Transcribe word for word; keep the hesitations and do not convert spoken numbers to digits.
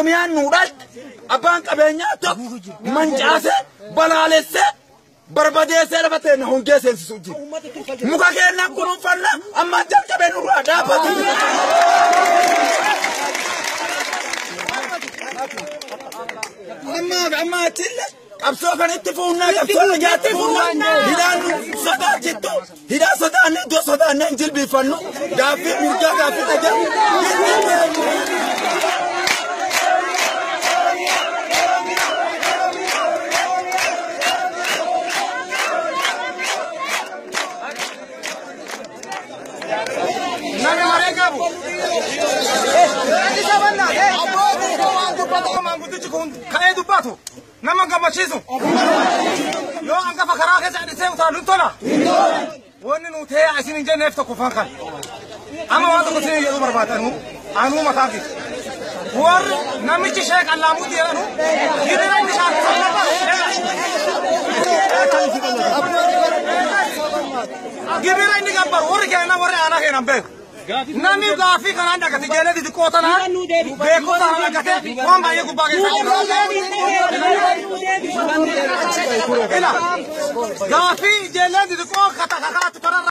Oromiyaan nuudhaat abbaan qabeenyaa tokko mancaase balaalesse barbadeessee lafa ta'e na hongee seensisu jira. Muka keenyaan kunuunfanna amma jalqabee nurraa dhaabbatu. Amma amma achille qabsoo kanatti fuunnaa qabsoo najaatti fuunnaa hidhaan sodaachittu hidhaa sodaanne iddoo sodaanne hin jilbiifannu gaaffii mirgaa gaaffii dhagaa. Nami mereka bu. Nanti siapa nak? Abu abu mangu patah mangu tu cikun kaya tu batu. Nama kau macam tu. Yo angka fakar ke jadi saya utara lutola. Wani nute asin injen neft aku fakar. Ama waktu kau sini itu berbahaya anu. Anu mata lagi. War nami cisek alamu dia anu. Ini nanti siapa? Gimana ini gambar? Orang kena orang anak yang nampak. Nami gafi kan anda kata jalan di kota na. Beko tanah kata. Orang banyak kubagai. Ela gafi jalan di kota kata kata.